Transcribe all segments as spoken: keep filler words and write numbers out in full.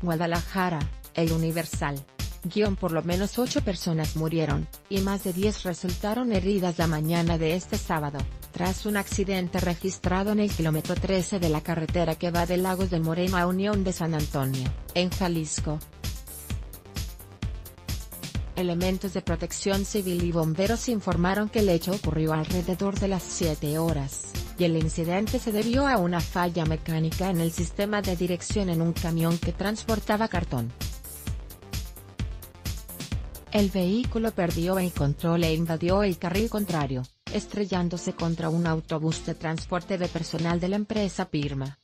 Guadalajara, El Universal. Guión por lo menos ocho personas murieron, y más de diez resultaron heridas la mañana de este sábado, tras un accidente registrado en el kilómetro trece de la carretera que va de Lagos de Moreno a Unión de San Antonio, en Jalisco. Elementos de protección civil y bomberos informaron que el hecho ocurrió alrededor de las siete horas, y el incidente se debió a una falla mecánica en el sistema de dirección en un camión que transportaba cartón. El vehículo perdió el control e invadió el carril contrario, estrellándose contra un autobús de transporte de personal de la empresa Pirma.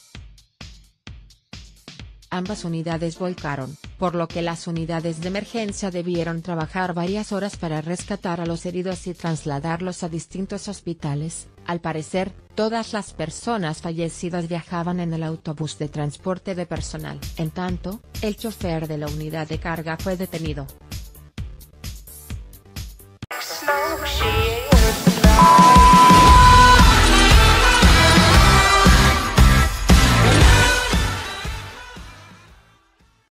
Ambas unidades volcaron, por lo que las unidades de emergencia debieron trabajar varias horas para rescatar a los heridos y trasladarlos a distintos hospitales. Al parecer, todas las personas fallecidas viajaban en el autobús de transporte de personal. En tanto, el chofer de la unidad de carga fue detenido.